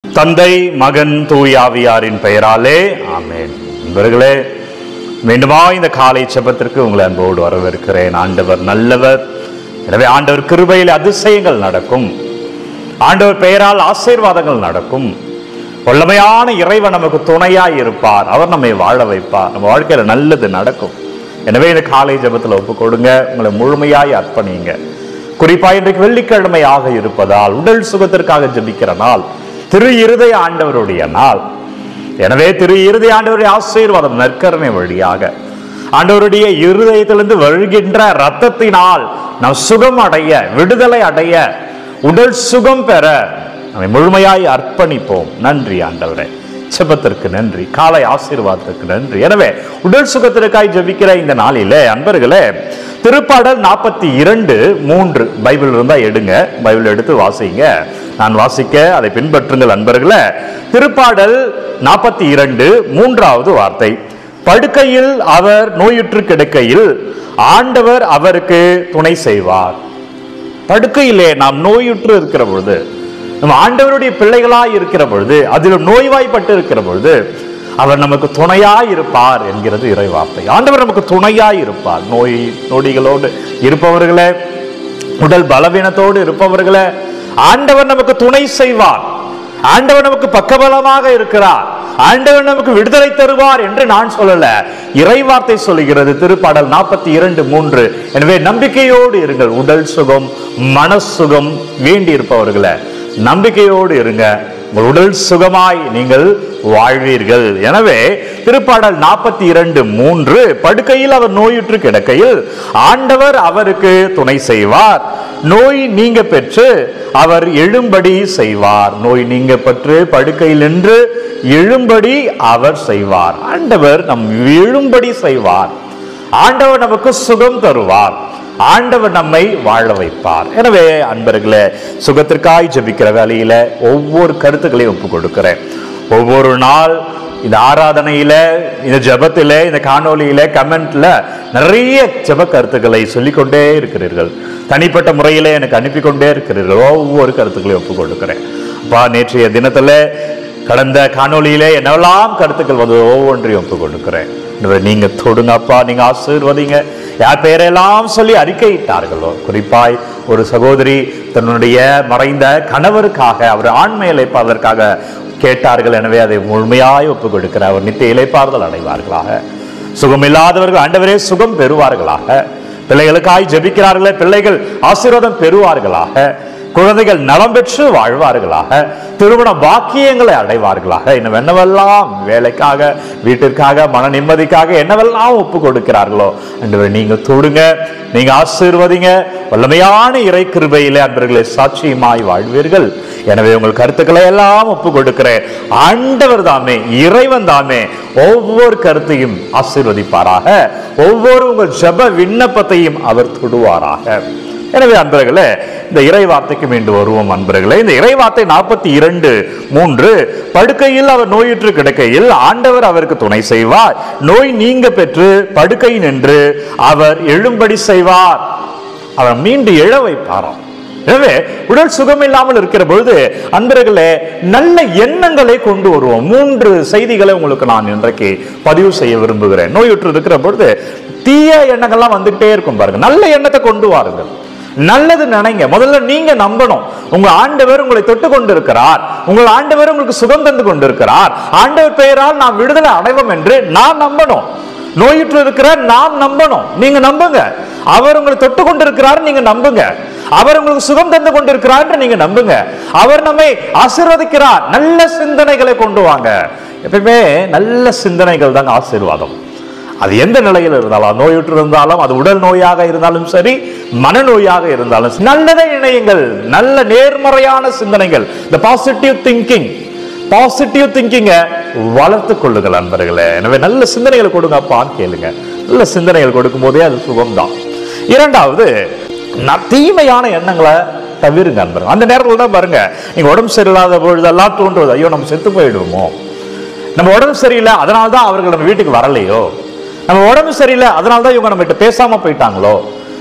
தந்தை, மகன், தூயாவியாரின் பெயராலே ஆமென். நண்பர்களே, மீண்டுமா இந்த காலை ஜெபத்திற்கு உங்களை அன்போடு வரவேற்கிறேன். ஆண்டவர் நல்லவர். எனவே ஆண்டவர் கிருபையில் அதிசயங்கள் நடக்கும். ஆண்டவர் பெயரால் ஆசீர்வாதங்கள் நடக்கும். வல்லமையான இறைவன் நமக்கு துணையாய் இருப்பார். அவர் நம்மை வாழ வைப்பார். நம்ம வாழ்க்கையில நல்லது நடக்கும். எனவே இந்த காலை ஜெபத்தில் ஒப்பு கொடுங்க. உங்களை முழுமையாய் அர்ப்பணிங்க. குறிப்பாக இன்றைக்கு வெள்ளிக்கிழமையாக இருப்பதால் உடல் சுகத்திற்காக ஜெபிக்கிற நாள், திரு இருதய ஆண்டவருடைய நாள். எனவே திரு இருதய ஆண்டவருடைய ஆசீர்வாதம் நற்கருணை வழியாக ஆண்டவருடைய இருதயத்திலிருந்து வருகின்ற இரத்தத்தினால் நாம் சுகம் அடைய, விடுதலை அடைய, உடல் சுகம் பெற நம்மை முழுமையாய் அர்ப்பணிப்போம். நன்றி ஆண்டவரே, ஜெபத்திற்கு நன்றி, காலை ஆசீர்வாதத்திற்கு நன்றி. எனவே உடல் சுகத்திற்காய் ஜெபிக்கிற இந்த நாளிலே அன்பர்களே, திருப்பாடல் 42:3 பைபிள் இருந்தா எடுங்க, பைபிள் எடுத்து வாசிங்க. நான் வாசிக்க அதை பின்பற்றுங்கள் அன்பர்களே. திருப்பாடல் 42:3 வார்த்தை, படுக்கையில் அவர் நோயுற்று கிடக்கையில் ஆண்டவர் அவருக்கு துணை செய்வார். படுக்கையிலே நாம் நோயுற்று இருக்கிற பொழுது, நம்ம ஆண்டவருடைய பிள்ளைகளாய் இருக்கிற பொழுது, அதிலும் நோய்வாய்ப்பட்டு இருக்கிற பொழுது அவர் நமக்கு துணையாய் இருப்பார் என்கிறது இறைவார்த்தை. ஆண்டவர் நமக்கு துணையாய் இருப்பார். நோய் நொடிகளோடு இருப்பவர்களே, உடல் பலவீனத்தோடு இருப்பவர்களே, ஆண்டவர் நமக்கு துணை செய்வார். ஆண்டவர் நமக்கு பக்கபலமாக இருக்கிறார். ஆண்டவர் நமக்கு விடுதலை தருவார் என்று நான் சொல்லல, இறைவார்த்தை சொல்லுகிறது. திருப்பாடல் 42:3. எனவே நம்பிக்கையோடு இருங்கள். உடல் சுகம், மன சுகம் வேண்டி இருப்பவர்களே, நம்பிக்கையோடு இருங்க. உங்கள் உடல் சுகமாய் நீங்கள் வாழ்வீர்கள். எனவே திருப்பாடல் 42:3, படுக்கையில் அவர் நோயுற்று கிடக்கையில் ஆண்டவர் அவருக்கு துணை செய்வார். நோய் நீங்க பெற்று அவர் எழும்படி செய்வார். நோய் நீங்க பெற்று படுக்கையில் நின்று எழும்படி அவர் செய்வார். ஆண்டவர் நம் எழும்படி செய்வார். ஆண்டவர் நமக்கு சுகம் தருவார். ஆண்டவர் நம்மை வாழ வைப்பார். எனவே அன்பர்களே, சுகத்திற்காய் ஜெபிக்கிற வேலையில ஒவ்வொரு கருத்துக்களையும் ஒப்பு கொடுக்கிறேன். ஒவ்வொரு நாள் இந்த ஆராதனையில, இந்த ஜெபத்தில, இந்த காணொலியில, கமெண்ட்ல நிறைய ஜெப கருத்துக்களை சொல்லிக்கொண்டே இருக்கிறீர்கள். தனிப்பட்ட முறையில எனக்கு அனுப்பி கொண்டே இருக்கிறீர்கள். ஒவ்வொரு கருத்துக்களையும் ஒப்பு கொடுக்கிறேன். அப்பா, நேற்றைய தினத்துல கடந்த காணொலியிலே என்னெல்லாம் கருத்துக்கள் வந்து ஒவ்வொன்றையும் ஒப்பு கொடுக்கிறேன். நீங்க தொடுங்கப்பா, நீங்க ஆசீர்வதிங்க. யார் பெயரெல்லாம் சொல்லி அறிக்கையிட்டார்களோ, குறிப்பாய் ஒரு சகோதரி தன்னுடைய மறைந்த கணவருக்காக, அவர் ஆன்மை இழைப்பதற்காக கேட்டார்கள். எனவே அதை முழுமையாய் ஒப்பு கொடுக்கிற அவர் நித்திய இளைப்பாறுதல் அடைவார்களாக. சுகமில்லாதவர்கள் ஆண்டவரே சுகம் பெறுவார்களாக. பிள்ளைகளுக்காய் ஜெபிக்கிறார்களே, பிள்ளைகள் ஆசீர்வாதம் பெறுவார்களாக. குழந்தைகள் நலம் பெற்று வாழ்வார்களாக. திருமண பாக்கியங்களை அடைவார்களாக. இன்னும் என்னவெல்லாம் வேலைக்காக, வீட்டிற்காக, மன நிம்மதிக்காக என்னவெல்லாம் ஒப்பு கொடுக்கிறார்களோ அன்பர்களே, நீங்க தொடுங்க, நீங்க ஆசீர்வதிங்க. வல்லமையான இறை கிருபையிலே அன்பர்களே சாட்சியமாய் வாழ்வீர்கள். எனவே உங்கள் கருத்துக்களை எல்லாம் ஒப்பு கொடுக்கிறேன். ஆண்டவர் தாமே, இறைவன் தாமே ஒவ்வொரு கருத்தையும் ஆசீர்வதிப்பாராக. ஒவ்வொரு உங்கள் ஜெப விண்ணப்பத்தையும் அவர் தொடுவாராக. எனவே அன்பர்களே, இந்த இறை வார்த்தைக்கு மீண்டும் வருவோம். அன்பர்களே, இந்த இறை வார்த்தை 42:3, படுக்கையில் அவர் நோயுற்று கிடக்கையில் ஆண்டவர் அவருக்கு துணை செய்வார். நோய் நீங்க பெற்று படுக்கை நின்று அவர் எழும்படி செய்வார். அவர் மீண்டும் எழ வைப்பாராம். எனவே உடல் சுகம் இல்லாமல் இருக்கிற பொழுது அன்பர்களே, நல்ல எண்ணங்களை கொண்டு வருவோம். 3 செய்திகளை உங்களுக்கு நான் இன்றைக்கு பதிவு செய்ய விரும்புகிறேன். நோயுற்று இருக்கிற பொழுது தீய எண்ணங்கள்லாம் வந்துட்டே இருக்கும் பாருங்க. நல்ல எண்ணத்தை கொண்டு வாருங்கள். நல்லது நினைங்க. முதல்ல நீங்க நம்பணும், உங்க ஆண்டவர் உங்களை தொட்டு கொண்டிருக்கிறார். உங்கள் ஆண்டவர் உங்களுக்கு சுகம் தந்து கொண்டிருக்கிறார். ஆண்டவர் பெயரால் நாம் விடுதலை அடைவோம் என்று நான் நம்பணும். நோயுற்று இருக்கிற நாம் நம்பணும். நீங்க நம்புங்க. அவர் உங்களை தொட்டு கொண்டிருக்கிறார், நீங்க நம்புங்க. அவர் உங்களுக்கு சுகம் தந்து கொண்டிருக்கிறார் என்று நீங்க நம்புங்க. அவர் நம்மை ஆசீர்வதிக்கிறார். நல்ல சிந்தனைகளை கொண்டு வாங்க. எப்பவுமே நல்ல சிந்தனைகள் தான் ஆசீர்வாதம். அது எந்த நிலையில் இருந்தாலும், நோயுற்று இருந்தாலும், அது உடல் நோயாக இருந்தாலும் சரி, மனநோயாக இருந்தாலும் நல்லதை நினையுங்கள். நல்ல நேர்மறையான சிந்தனைகள், இந்த பாசிட்டிவ் திங்கிங்க வளர்த்து கொள்ளுங்கள் அன்பர்களே. எனவே நல்ல சிந்தனைகள் கொடுங்கப்பான்னு கேளுங்க. நல்ல சிந்தனைகள் கொடுக்கும் போதே அது சுகம்தான். இரண்டாவது, தீமையான எண்ணங்களை தவிருங்க அன்பர்கள். அந்த நேரத்தில் தான் பாருங்க, நீங்க உடம்பு சரியில்லாத பொழுதெல்லாம் தோன்றுவது, ஐயோ நம்ம செத்து போயிடுவோமோ, நம்ம உடம்பு சரியில்லை அதனால்தான் அவர்கள் நம்ம வீட்டுக்கு வரலையோ, நம்ம உடம்பு சரியில்லை அதனால்தான் இவங்க நம்ம கிட்ட பேசாம போயிட்டாங்களோ,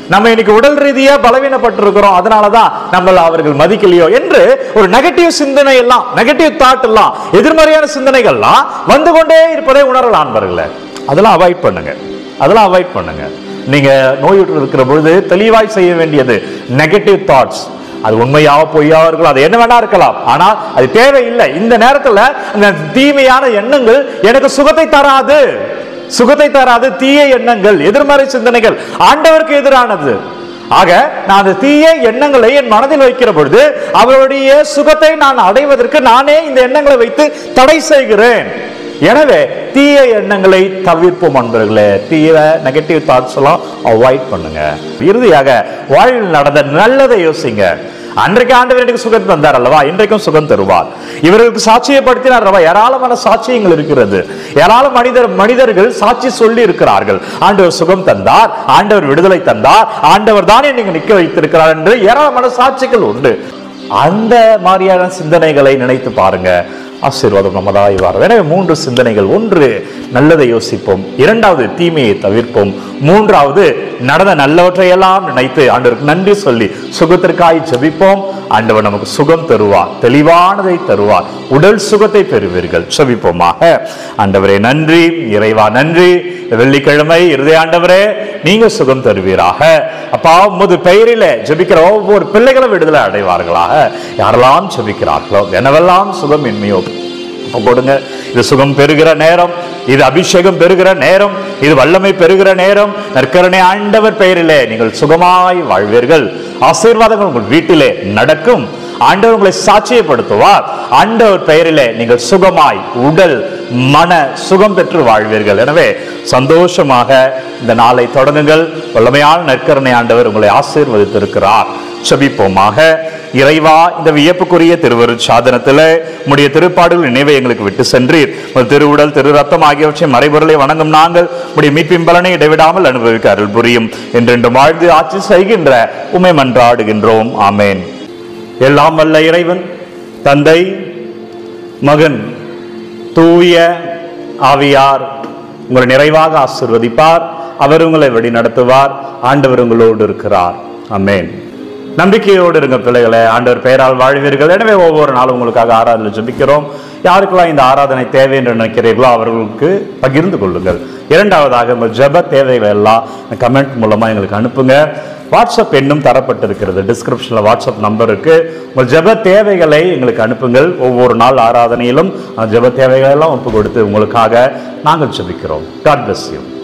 நம்ம இன்னைக்கு உடல் ரீதியா பலவீனப்பட்டிருக்கிறோம், அதனாலதான் நம்மள அவர்கள் மதிக்கலையோ என்று ஒரு நெகட்டிவ் சிந்தனை எல்லாம், நெகட்டிவ் தாட் எல்லாம், எதிர்மறையான சிந்தனைகள்லாம் வந்து கொண்டே இருப்பதை உணரலாம் நண்பர்களே. அதெல்லாம் அவாய்ட் பண்ணுங்க, அதெல்லாம் அவாய்ட் பண்ணுங்க. நீங்க நோயுற்று இருக்கிற பொழுது தெளிவாய் செய்ய வேண்டியது நெகட்டிவ் தாட்ஸ். அது உண்மையாக பொய்யாக இருக்கலாம், அது என்ன வேணா இருக்கலாம், ஆனால் அது தேவையில்லை. இந்த நேரத்தில் அந்த தீமையான எண்ணங்கள் எனக்கு சுகத்தை தராது, சுகத்தை தராது. தீய எண்ணங்கள், எதிர்மறை சிந்தனைகள் ஆண்டவருக்கு எதிரானது. ஆக நான் அந்த தீய எண்ணங்களை என் மனதில் வைக்கிற பொழுது அவருடைய சுகத்தை நான் அடைவதற்கு நானே இந்த எண்ணங்களை வைத்து தடை செய்கிறேன். எனவே தீய எண்ணங்களை தவிர்ப்போம் நண்பர்களே. தீய நெகட்டிவ் தாட்ஸ் எல்லாம் அவாய்ட் பண்ணுங்க. இறுதியாக வாழ்வில் நடந்த நல்லதை யோசிங்க. அன்றைக்கு ஆண்டவர் எனக்கு சுகம் தந்தார் அல்லவா, இன்றைக்கும் சுகம் தருவார். இவர்களுக்கு சாட்சியப்படுத்தினார் அல்லவா, ஏராளமான சாட்சியங்கள் இருக்கிறது. ஏராளம் மனிதர்கள் சாட்சி சொல்லி இருக்கிறார்கள். ஆண்டவர் சுகம் தந்தார், ஆண்டவர் விடுதலை தந்தார், ஆண்டவர் தானே நீங்க நிக்க வைத்திருக்கிறார் என்று ஏராளமான சாட்சிகள் உண்டு. அந்த மாதிரியான சிந்தனைகளை நினைத்து பாருங்க, ஆசீர்வாதம் நமதாய் வரும். எனவே 3 சிந்தனைகள். 1, நல்லதை யோசிப்போம். 2வது, தீமையை தவிர்ப்போம். 3வது, நடந்த நல்லவற்றையெல்லாம் நினைத்து ஆண்டவருக்கு நன்றி சொல்லி சுகத்திற்காய் ஜெபிப்போம். ஆண்டவர் நமக்கு சுகம் தருவார், தெளிவானதை தருவார், உடல் சுகத்தை பெறுவீர்கள். ஜெபிப்போமாக. ஆண்டவரே நன்றி, இறைவா நன்றி. வெள்ளிக்கிழமை இறுதி ஆண்டவரே நீங்க சுகம் தருவீராக. அப்பா உமது பெயரிலே ஜெபிக்கிற ஒவ்வொரு பிள்ளைகளும் விடுதலை அடைவார்களாக. யாரெல்லாம் ஜெபிக்கிறார்களோ எனவெல்லாம் சுகம் இன்மையோ கொடுங்க. இது சுகம் பெறுகிற நேரம், இது அபிஷேகம் பெறுகிற நேரம், இது வல்லமை பெறுகிற நேரம். நற்கருணை ஆண்டவர் பெயரிலே நீங்கள் சுகமாய் வாழ்வீர்கள். ஆசீர்வாதங்கள் உங்கள் வீட்டிலே நடக்கும். ஆண்டவர் உங்களை சாட்சியப்படுத்துவார். ஆண்டவர் பெயரிலே நீங்கள் சுகமாய் உடல் மன சுகம் பெற்று வாழ்வீர்கள். எனவே சந்தோஷமாக இந்த நாளை தொடங்குங்கள். வல்லமையான நற்கருணை ஆண்டவர் உங்களை ஆசீர்வதித்திருக்கிறார். ஜெபிப்போமாக. இறைவா, இந்த வியப்புக்குரிய திருவரு சாதனத்தில் உம்முடைய திருப்பாடுகள் நினைவை எங்களுக்கு விட்டு சென்றீர். திருவுடல் திரு ரத்தம் ஆகியவற்றை மறைபொருளை வணங்கும் நாங்கள் உம்முடைய மீட்பின் பலனை இடைவிடாமல் அனுபவிக்க அருள் புரியும். என்றென்று வாழ்ந்து ஆட்சி செய்கின்ற உம்மை மன்றாடுகின்றோம். ஆமேன். எல்லாம் வல்ல இறைவன் தந்தை, மகன், தூய ஆவியார் உங்களை நிறைவாக ஆசீர்வதிப்பார். அவர் உங்களை வழி நடத்துவார். ஆண்டவர் உங்களோடு இருக்கிறார். ஆமென். நம்பிக்கையோடு இருங்க பிள்ளைகளே, ஆண்டவர் பெயரால் வாழ்வீர்கள். எனவே ஒவ்வொரு நாளும் உங்களுக்காக ஆராதனை ஜெபிக்கிறோம். யாருக்கெல்லாம் இந்த ஆராதனை தேவை என்று நினைக்கிறீர்களோ அவர்களுக்கு பகிர்ந்து கொள்ளுங்கள். 2வதாக உங்கள் ஜெப தேவைகளை எல்லாம் கமெண்ட் மூலமாக எங்களுக்கு அனுப்புங்க. வாட்ஸ்அப் எண்ணும் தரப்பட்டிருக்கிறது, டிஸ்கிரிப்ஷனில் வாட்ஸ்அப் நம்பர் இருக்கு. உங்கள் ஜெப தேவைகளை எங்களுக்கு அனுப்புங்கள். ஒவ்வொரு நாள் ஆராதனையிலும் ஜெப தேவைகள் எல்லாம் ஒப்பு கொடுத்து உங்களுக்காக நாங்கள் ஜெபிக்கிறோம். God bless you.